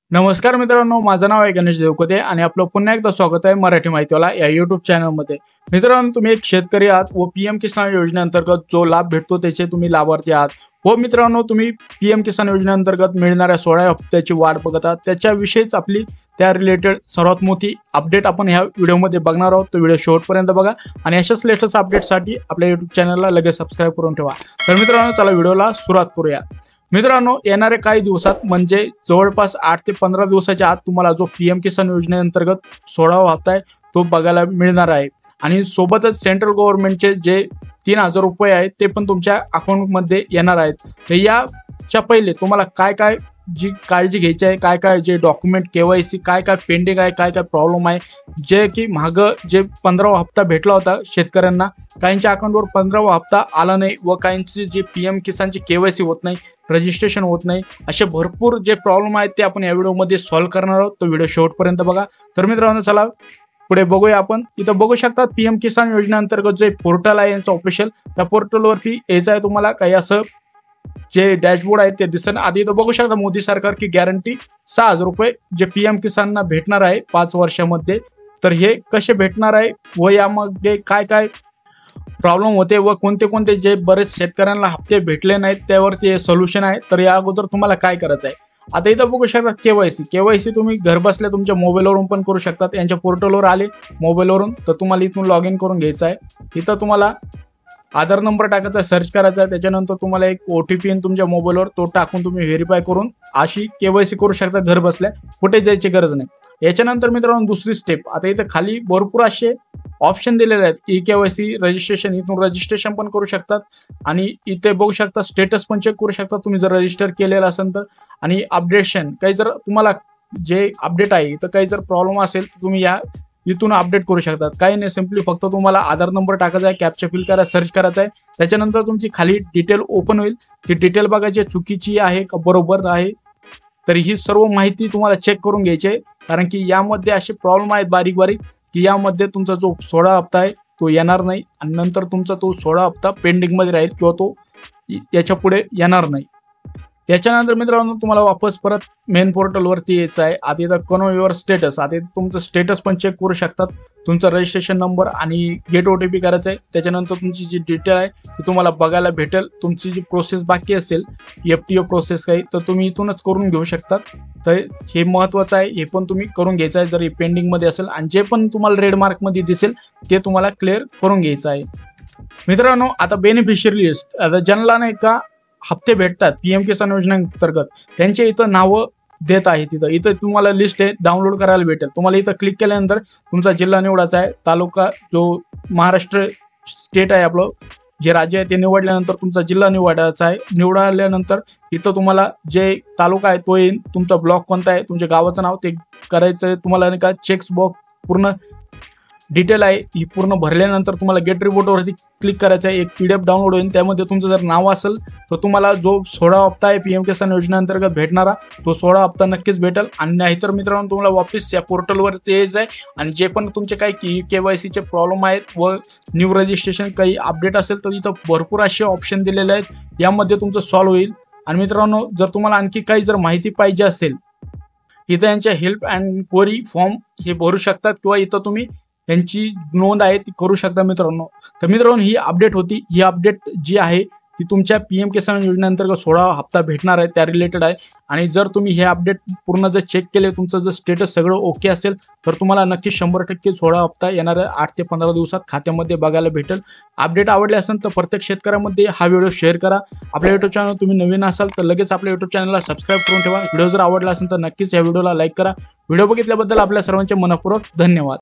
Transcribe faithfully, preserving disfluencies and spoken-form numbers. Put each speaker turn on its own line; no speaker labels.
नमस्कार मित्रांनो, माझं नाव आहे गणेश देवकोते आणि आपलं पुन्हा एकदा स्वागत आहे मराठी माहितीवाला या यूट्यूब चॅनलमध्ये। मित्रांनो, तुम्ही एक शेतकरी आहात व पीएम किसान योजनेअंतर्गत जो लाभ भेटतो त्याचे तुम्ही लाभार्थी आहात व मित्रांनो तुम्ही पीएम किसान योजनेअंतर्गत मिळणाऱ्या सोळा हप्त्याची वाट बघत आहात, त्याच्याविषयीच आपली त्या रिलेटेड सर्वात मोठी अपडेट आपण ह्या व्हिडिओमध्ये बघणार आहोत। तो व्हिडिओ शेवटपर्यंत बघा आणि अशाच लेटेस्ट अपडेटसाठी आपल्या यूट्यूब चॅनलला लगेच सबस्क्राइब करून ठेवा। तर मित्रांनो, चला व्हिडिओला सुरुवात करूया। मित्रांनो, येणारे काही दिवसात म्हणजे जवळपास आठ ते पंधरा दिवसाच्या आत तुम्हाला जो पीएम किसान योजनेअंतर्गत सोळावा हप्ता आहे तो बघायला मिळणार आहे आणि सोबतच सेंट्रल गव्हर्नमेंटचे जे तीन हजार रुपये आहेत ते पण तुमच्या अकाउंटमध्ये येणार आहेत। तर याच्या पहिले तुम्हाला काय काय जी काळजी घ्यायची आहे, काय काय जे डॉक्युमेंट केवायसी काय काय पेंडिंग आहे, काय काय प्रॉब्लेम आहे, जे की मागं जे पंधरावा हप्ता भेटला होता शेतकऱ्यांना, काहींच्या अकाउंटवर पंधरावा हप्ता आला नाही व काहींची जी पीएम किसानची केवायसी होत नाही, रजिस्ट्रेशन होत नाही, असे भरपूर जे प्रॉब्लेम आहेत ते आपण या व्हिडिओमध्ये सॉल्व्ह करणार आहोत। तो व्हिडिओ शेवटपर्यंत बघा। तर मित्रांनो, चला पुढे बघूया। आपण इथं बघू शकता पीएम किसान योजनेअंतर्गत जे पोर्टल आहे यांचं ऑफिशियल, त्या पोर्टलवरती यायचं आहे तुम्हाला काही असं जे डॅशबोर्ड आहे ते दिसन। आधी इथं बघू शकता मोदी सरकार की गॅरंटी सहा हजार रुपये जे पीएम किसानना भेटणार आहे पाच वर्षामध्ये। तर हे कसे भेटणार आहे व यामध्ये काय काय प्रॉब्लेम होते व कोणते कोणते जे बरेच शेतकऱ्यांना हप्ते भेटले नाहीत त्यावरती हे सोल्युशन आहे। तर या अगोदर तुम्हाला काय करायचं आहे, आता इथं बघू शकता केवायसी केवायसी तुम्ही घर बसल्या तुमच्या मोबाईलवरून पण करू शकतात। यांच्या पोर्टलवर आले मोबाईलवरून तर तुम्हाला इथून लॉग इन करून घ्यायचं आहे। इथं तुम्हाला आधार नंबर टाकायचा, सर्च करायचा आहे, त्याच्यानंतर तुम्हाला एक ओटीपी येईल तुमच्या मोबाईलवर, तो टाकून तुम्ही व्हेरीफाय करून अशी केवायसी करू शकता घर बसल्या, कुठे जायची गरज नाही। याच्यानंतर मित्रांनो दुसरी स्टेप, आता इथे खाली भरपूर असे ऑप्शन दिलेले आहेत की केवायसी रजिस्ट्रेशन, इथून रजिस्ट्रेशन पण करू शकतात आणि इथे बघू शकता स्टेटस पण चेक करू शकता तुम्ही जर रजिस्टर केलेलं असेल तर। आणि अपडेशन काही जर तुम्हाला जे अपडेट आहे तर काही जर प्रॉब्लेम असेल तर तुम्ही या इथून अपडेट करू शकतात। काही नाही, सिम्पली फक्त तुम्हाला आधार नंबर टाकायचा आहे, कॅप्चा फिल करा, सर्च करायचा आहे, त्याच्यानंतर तुमची खाली डिटेल ओपन होईल। ती डिटेल बघायची चुकीची आहे का बरोबर आहे, तर ही सर्व माहिती तुम्हाला चेक करून घ्यायची आहे, कारण की यामध्ये असे प्रॉब्लेम आहेत बारीक बारीक की यामध्ये तुमचा जो सोळा हप्ता आहे तो येणार नाही आणि नंतर तुमचा तो सोळा हप्ता पेंडिंगमध्ये राहील किंवा तो याच्या पुढे येणार नाही। याच्यानंतर मित्रांनो तुम्हाला वापस परत मेन पोर्टलवरती यायचं आहे। आता इथं कन्फर्म युअर स्टेटस, आता तुमचं स्टेटस पण चेक करू शकतात, तुमचा रजिस्ट्रेशन नंबर आणि गेट ओटीपी करायचं आहे। त्याच्यानंतर तुमची जी डिटेल आहे ती तुम्हाला बघायला भेटेल। तुमची जी प्रोसेस बाकी असेल एफटीओ प्रोसेस काही तर तुम्ही इथूनच करून घेऊ शकतात। तर हे महत्त्वाचं आहे, हे पण तुम्ही करून घ्यायचं आहे जर हे पेंडिंगमध्ये असेल, आणि जे पण तुम्हाला रेड मार्कमध्ये दिसेल ते तुम्हाला क्लिअर करून घ्यायचं आहे। मित्रांनो, आता बेनिफिशियरी लिस्ट, आता ज्यांना नाही का हप्ते भेटतात पीएम किसान योजनेअंतर्गत त्यांचे इथं नावं देत आहे। तिथं इथं तुम्हाला लिस्ट आहे डाउनलोड करायला भेटेल। तुम्हाला इथं क्लिक केल्यानंतर तुमचा जिल्हा निवडायचा आहे, तालुका जो महाराष्ट्र स्टेट आहे आपलं जे राज्य आहे ते निवडल्यानंतर तुमचा जिल्हा निवडायचा आहे। निवडल्यानंतर इथं तुम्हाला जे तालुका आहे तो येईल, तुमचा ब्लॉक कोणता आहे, तुमच्या गावाचं नाव ते करायचं आहे। तुम्हाला नाही का चेक्स बॉक्स पूर्ण डिटेल आहे ही पूर्ण भरल्यानंतर तुम्हाला गेट रिपोर्टवरती क्लिक करायचं आहे, एक पीडीएफ डाउनलोड होईल। त्यामध्ये तुमचं जर नाव असेल तर तुम्हाला जो सोळा हप्ता आहे पीएम किसान योजनेअंतर्गत भेटणारा तो सोळा हप्ता नक्कीच भेटेल। आणि नाहीतर मित्रांनो तुम्हाला वापस या पोर्टलवरती यायचं आहे आणि जे पण तुमचे काही केवायसीचे प्रॉब्लेम आहेत व न्यू रजिस्ट्रेशन काही अपडेट असेल तर इथं भरपूर असे ऑप्शन दिलेले आहेत, यामध्ये तुमचं सॉल्व्ह होईल। आणि मित्रांनो जर तुम्हाला आणखी काही जर माहिती पाहिजे असेल इथं यांच्या हेल्प अँड क्वेरी फॉर्म हे भरू शकतात किंवा इथं तुम्ही यांची नोंद आहे ती करू शकता मित्रांनो। तर मित्रांनो ही अपडेट होती, ही अपडेट जी आहे ती तुमच्या पीएम किसान योजनेअंतर्गत सोळा हप्ता भेटणार आहे त्या रिलेटेड आहे। आणि जर तुम्ही हे अपडेट पूर्ण जर चेक केले, तुमचं जर स्टेटस सगळं ओके असेल तर तुम्हाला नक्की शंभर टक्के सोळा हप्ता येणाऱ्या आठ ते पंधरा दिवसात खात्यामध्ये बघायला भेटेल। अपडेट आवडले असेल तर प्रत्येक शेतकऱ्यामध्ये हा व्हिडिओ शेअर करा। आपल्या युट्यूब चॅनल तुम्ही नवीन असाल तर लगेच आपल्या युट्यूब चॅनलला सबस्क्राईब करून ठेवा। व्हिडिओ जर आवडला असेल तर नक्कीच या व्हिडिओला लाईक करा। व्हिडिओ बघितल्याबद्दल आपल्या सर्वांचे मनपूर्वक धन्यवाद।